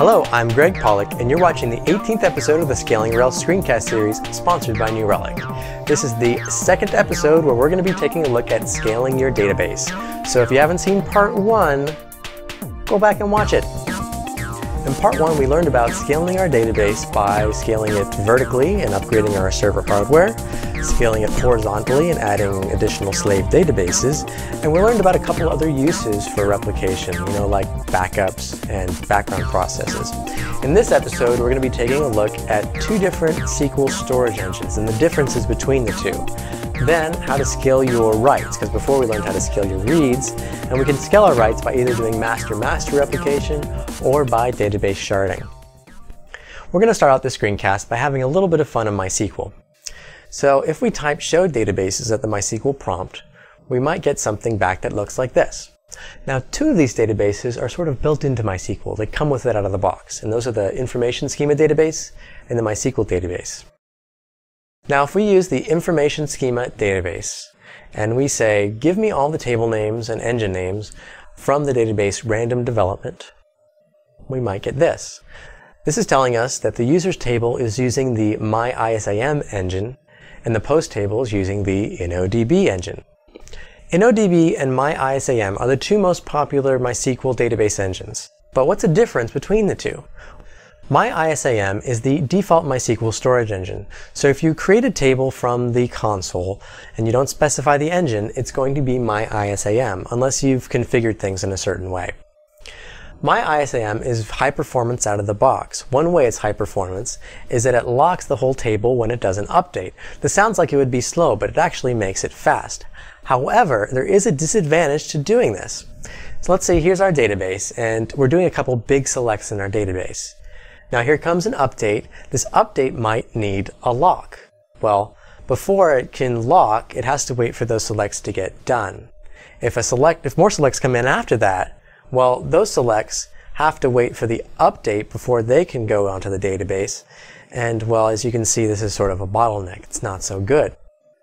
Hello, I'm Greg Pollock, and you're watching the 18th episode of the Scaling Rails screencast series sponsored by New Relic. This is the second episode where we're going to be taking a look at scaling your database. So if you haven't seen part 1, go back and watch it. In part 1, we learned about scaling our database by scaling it vertically and upgrading our server hardware, scaling it horizontally and adding additional slave databases, and we learned about a couple other uses for replication, like backups and background processes. In this episode, we're going to be taking a look at 2 different SQL storage engines and the differences between the 2. Then, how to scale your writes, because before we learned how to scale your reads, and we can scale our writes by either doing master-master replication or by database sharding. We're going to start out this screencast by having a little bit of fun in MySQL. So if we type show databases at the MySQL prompt, we might get something back that looks like this. Now, 2 of these databases are sort of built into MySQL. They come with it out of the box, and those are the information schema database and the MySQL database. Now, if we use the information schema database and we say, give me all the table names and engine names from the database random development, we might get this. This is telling us that the users table is using the MyISAM engine and the post table is using the InnoDB engine. InnoDB and MyISAM are the 2 most popular MySQL database engines. But what's the difference between the 2? MyISAM is the default MySQL storage engine. So if you create a table from the console and you don't specify the engine, it's going to be MyISAM, unless you've configured things in a certain way. MyISAM is high performance out of the box. One way it's high performance is that it locks the whole table when it doesn't update. This sounds like it would be slow, but it actually makes it fast. However, there is a disadvantage to doing this. So let's say here's our database, and we're doing a couple big selects in our database. Now here comes an update. This update might need a lock. Well, before it can lock, it has to wait for those selects to get done. If more selects come in after that, well, those selects have to wait for the update before they can go onto the database. And well, as you can see, this is sort of a bottleneck. It's not so good.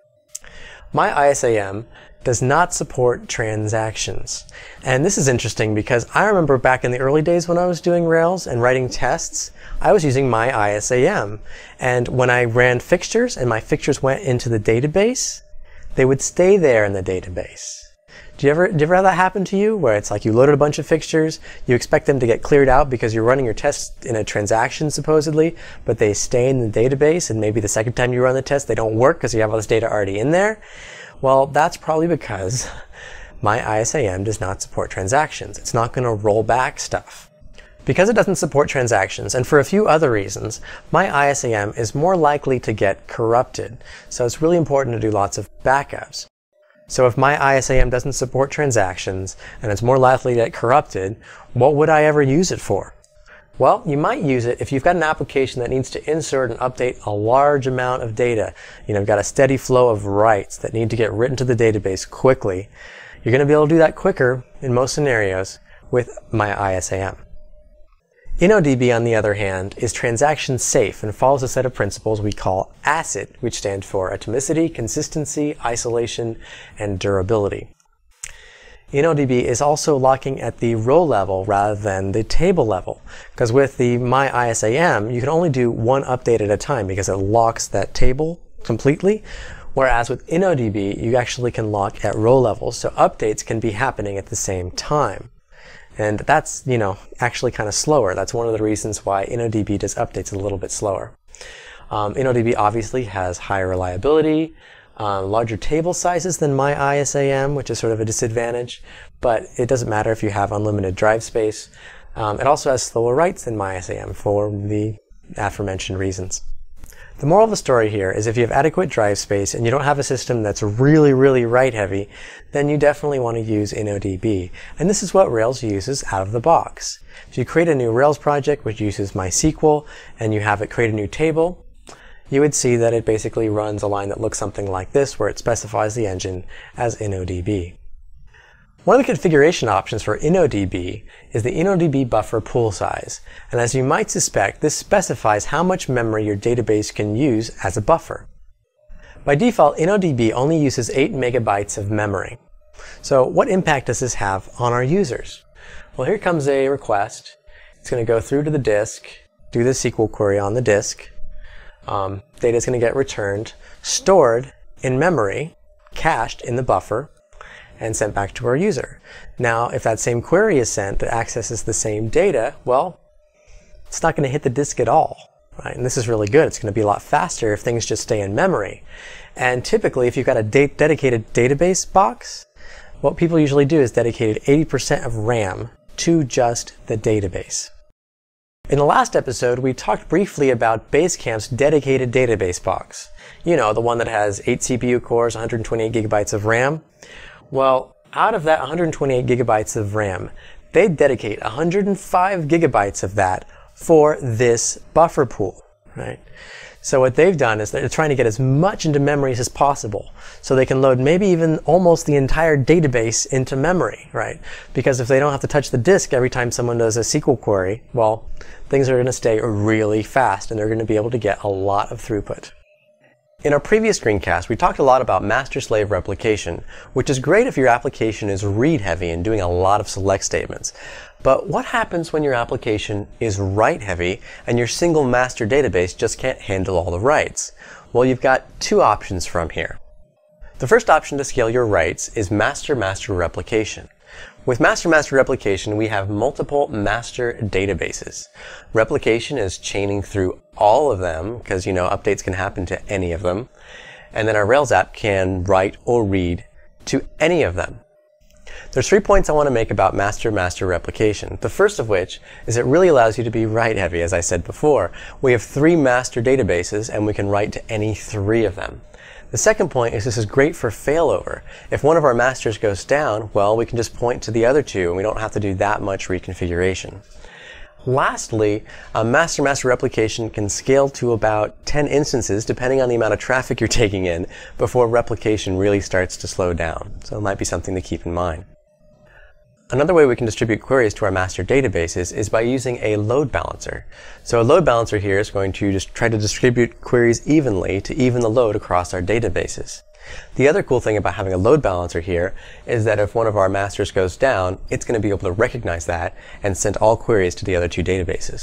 MyISAM does not support transactions. And this is interesting because I remember back in the early days when I was doing Rails and writing tests, I was using MyISAM. And when I ran fixtures and my fixtures went into the database, they would stay there in the database. Did you ever have that happen to you, where it's like you loaded a bunch of fixtures, you expect them to get cleared out because you're running your test in a transaction supposedly, but they stay in the database, and maybe the second time you run the test they don't work because you have all this data already in there? Well, that's probably because MyISAM does not support transactions. It's not going to roll back stuff. Because it doesn't support transactions, and for a few other reasons, MyISAM is more likely to get corrupted. So it's really important to do lots of backups. So if MyISAM doesn't support transactions and it's more likely to get corrupted, what would I ever use it for? Well, you might use it if you've got an application that needs to insert and update a large amount of data. You've got a steady flow of writes that need to get written to the database quickly. You're going to be able to do that quicker in most scenarios with MyISAM. InnoDB, on the other hand, is transaction safe and follows a set of principles we call ACID, which stands for atomicity, consistency, isolation, and durability. InnoDB is also locking at the row level rather than the table level, because with the MyISAM, you can only do one update at a time because it locks that table completely, whereas with InnoDB, you actually can lock at row levels, so updates can be happening at the same time. And that's, actually kind of slower. That's one of the reasons why InnoDB does updates a little bit slower. InnoDB obviously has higher reliability, larger table sizes than MyISAM, which is sort of a disadvantage, but it doesn't matter if you have unlimited drive space. It also has slower writes than MyISAM for the aforementioned reasons. The moral of the story here is if you have adequate drive space and you don't have a system that's really, really write heavy, then you definitely want to use InnoDB. And this is what Rails uses out of the box. If you create a new Rails project which uses MySQL and you have it create a new table, you would see that it basically runs a line that looks something like this, where it specifies the engine as InnoDB. One of the configuration options for InnoDB is the InnoDB buffer pool size. And as you might suspect, this specifies how much memory your database can use as a buffer. By default, InnoDB only uses 8 megabytes of memory. So what impact does this have on our users? Well, here comes a request. It's going to go through to the disk, do the SQL query on the disk. Data is going to get returned, stored in memory, cached in the buffer, and sent back to our user. Now, if that same query is sent that accesses the same data, well, it's not going to hit the disk at all. Right? And this is really good. It's going to be a lot faster if things just stay in memory. And typically, if you've got a dedicated database box, what people usually do is dedicated 80% of RAM to just the database. In the last episode, we talked briefly about Basecamp's dedicated database box. You know, the one that has 8 CPU cores, 128 gigabytes of RAM. Well, out of that 128 gigabytes of RAM, they dedicate 105 gigabytes of that for this buffer pool, right? So what they've done is they're trying to get as much into memory as possible, so they can load maybe even almost the entire database into memory, right? Because if they don't have to touch the disk every time someone does a SQL query, well, things are going to stay really fast and they're going to be able to get a lot of throughput. In our previous screencast, we talked a lot about master-slave replication, which is great if your application is read-heavy and doing a lot of select statements. But what happens when your application is write-heavy and your single master database just can't handle all the writes? Well, you've got two options from here. The first option to scale your writes is master-master replication. With master-master replication, we have multiple master databases. Replication is chaining through all of them, because you know updates can happen to any of them. And then our Rails app can write or read to any of them. There's 3 points I want to make about master-master replication. The first of which is it really allows you to be write-heavy, as I said before. We have 3 master databases, and we can write to any 3 of them. The second point is this is great for failover. If one of our masters goes down, well, we can just point to the other 2 and we don't have to do that much reconfiguration. Lastly, master-master replication can scale to about 10 instances depending on the amount of traffic you're taking in before replication really starts to slow down. So it might be something to keep in mind. Another way we can distribute queries to our master databases is by using a load balancer. So a load balancer here is going to just try to distribute queries evenly to even the load across our databases. The other cool thing about having a load balancer here is that if one of our masters goes down, it's going to be able to recognize that and send all queries to the other 2 databases.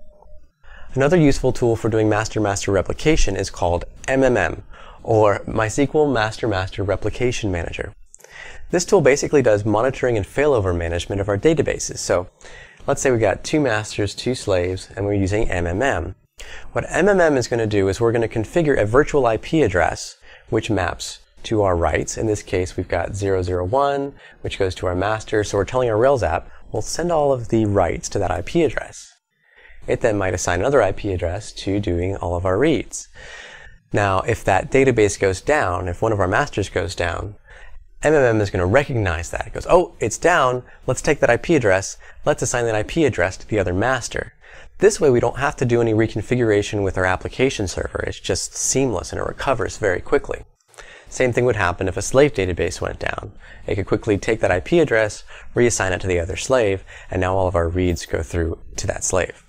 Another useful tool for doing master-master replication is called MMM, or MySQL Master-Master Replication Manager. This tool basically does monitoring and failover management of our databases. So let's say we got 2 masters, 2 slaves, and we're using MMM. What MMM is going to do is we're going to configure a virtual IP address which maps to our writes. In this case, we've got 001, which goes to our master. So we're telling our Rails app, we'll send all of the writes to that IP address. It then might assign another IP address to doing all of our reads. Now, if that database goes down, if one of our masters goes down, MMM is going to recognize that. It goes, oh, it's down. Let's take that IP address. Let's assign that IP address to the other master. This way we don't have to do any reconfiguration with our application server. It's just seamless and it recovers very quickly. Same thing would happen if a slave database went down. It could quickly take that IP address, reassign it to the other slave, and now all of our reads go through to that slave.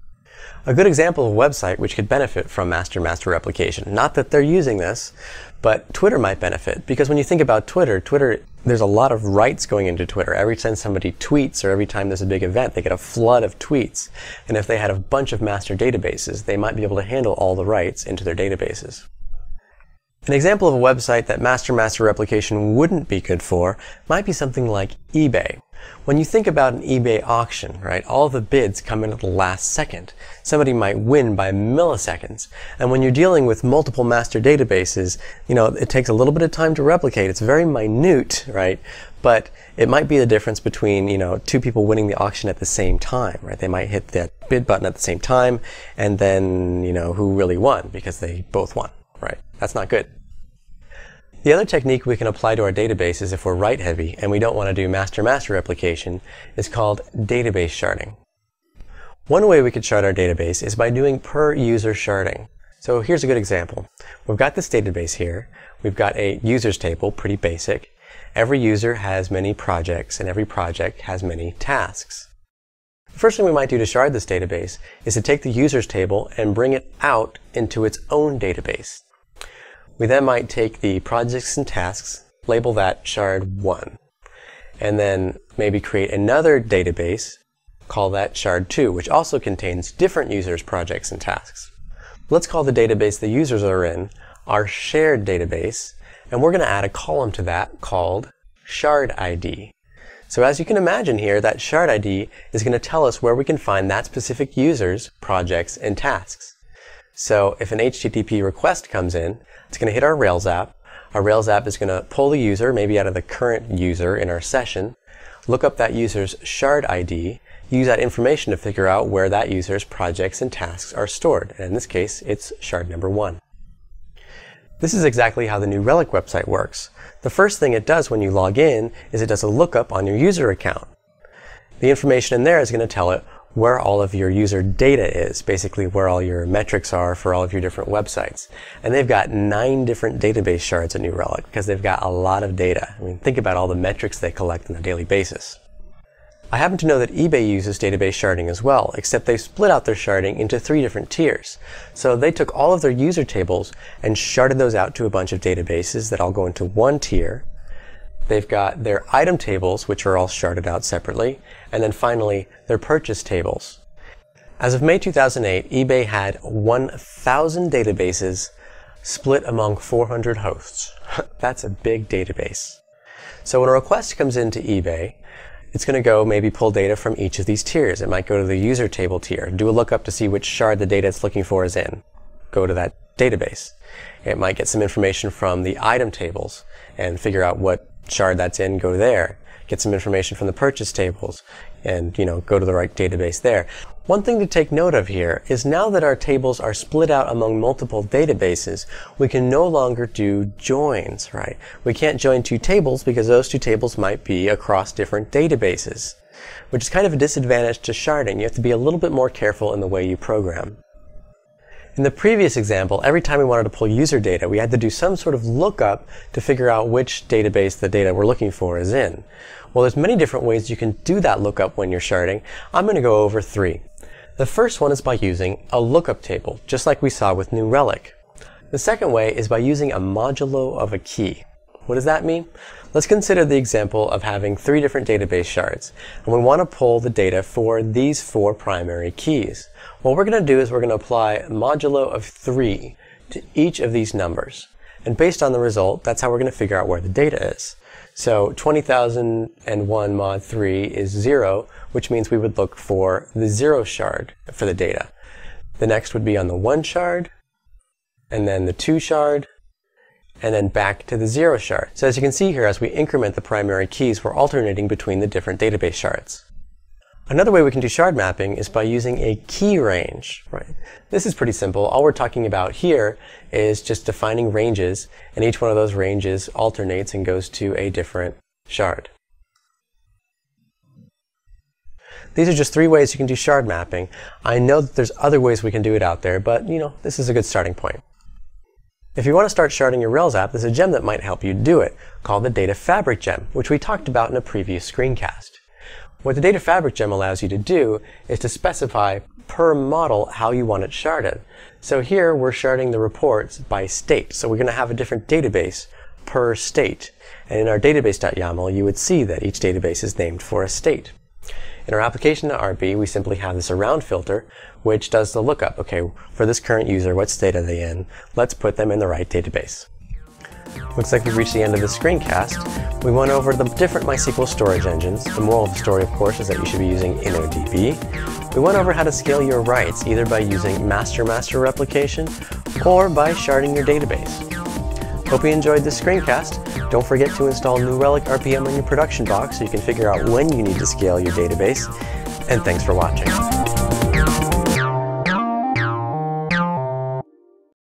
A good example of a website which could benefit from master-master replication. Not that they're using this, but Twitter might benefit. Because when you think about Twitter, there's a lot of writes going into Twitter. Every time somebody tweets or every time there's a big event, they get a flood of tweets. And if they had a bunch of master databases, they might be able to handle all the writes into their databases. An example of a website that master-master replication wouldn't be good for might be something like eBay. When you think about an eBay auction, right, all the bids come in at the last second. Somebody might win by milliseconds. And when you're dealing with multiple master databases, you know, it takes a little bit of time to replicate. It's very minute, right? But it might be the difference between, you know, 2 people winning the auction at the same time, right? They might hit that bid button at the same time and then, you know, who really won because they both won, right? That's not good. The other technique we can apply to our databases if we're write-heavy and we don't want to do master-master replication is called database sharding. One way we could shard our database is by doing per-user sharding. So here's a good example. We've got this database here. We've got a users table, pretty basic. Every user has many projects and every project has many tasks. The first thing we might do to shard this database is to take the users table and bring it out into its own database. We then might take the projects and tasks, label that shard 1, and then maybe create another database call that shard2, which also contains different users, projects, and tasks. Let's call the database the users are in our shared database, and we're going to add a column to that called shard ID. So as you can imagine here, that shard ID is going to tell us where we can find that specific user's projects and tasks. So if an HTTP request comes in, it's going to hit our Rails app. Our Rails app is going to pull the user, maybe out of the current user in our session, look up that user's shard ID, use that information to figure out where that user's projects and tasks are stored. And in this case, it's shard number 1. This is exactly how the New Relic website works. The first thing it does when you log in is it does a lookup on your user account. The information in there is going to tell it where all of your user data is, basically where all your metrics are for all of your different websites. And they've got 9 different database shards at New Relic because they've got a lot of data. I mean, think about all the metrics they collect on a daily basis. I happen to know that eBay uses database sharding as well, except they've split out their sharding into 3 different tiers. So they took all of their user tables and sharded those out to a bunch of databases that all go into one tier. They've got their item tables, which are all sharded out separately, and then finally their purchase tables. As of May 2008, eBay had 1,000 databases split among 400 hosts. That's a big database. So when a request comes into eBay, it's going to go maybe pull data from each of these tiers. It might go to the user table tier, do a lookup to see which shard the data it's looking for is in, go to that database. It might get some information from the item tables and figure out what shard that's in, go there. Get some information from the purchase tables and, go to the right database there. One thing to take note of here is now that our tables are split out among multiple databases, we can no longer do joins, right? We can't join 2 tables because those 2 tables might be across different databases, which is kind of a disadvantage to sharding. You have to be a little bit more careful in the way you program. In the previous example, every time we wanted to pull user data, we had to do some sort of lookup to figure out which database the data we're looking for is in. Well, there's many different ways you can do that lookup when you're sharding. I'm going to go over 3. The first one is by using a lookup table, just like we saw with New Relic. The second way is by using a modulo of a key. What does that mean? Let's consider the example of having 3 different database shards, and we want to pull the data for these 4 primary keys. What we're going to do is we're going to apply modulo of 3 to each of these numbers. And based on the result, that's how we're going to figure out where the data is. So 20,001 mod 3 is 0, which means we would look for the 0 shard for the data. The next would be on the 1 shard, and then the 2 shard, and then back to the 0 shard. So as you can see here, as we increment the primary keys, we're alternating between the different database shards. Another way we can do shard mapping is by using a key range, right? This is pretty simple. All we're talking about here is just defining ranges, and each one of those ranges alternates and goes to a different shard. These are just 3 ways you can do shard mapping. I know that there's other ways we can do it out there, but this is a good starting point. If you want to start sharding your Rails app, there's a gem that might help you do it, called the Data Fabric gem, which we talked about in a previous screencast. What the Data Fabric gem allows you to do is to specify per model how you want it sharded. So here we're sharding the reports by state. So we're going to have a different database per state. And in our database.yaml, you would see that each database is named for a state. In our application.rb, we simply have this around filter, which does the lookup. Okay, for this current user, what state are they in? Let's put them in the right database. Looks like we've reached the end of this screencast. We went over the different MySQL storage engines. The moral of the story, of course, is that you should be using InnoDB. We went over how to scale your writes, either by using master-master replication or by sharding your database. Hope you enjoyed this screencast. Don't forget to install New Relic RPM on your production box so you can figure out when you need to scale your database. And thanks for watching.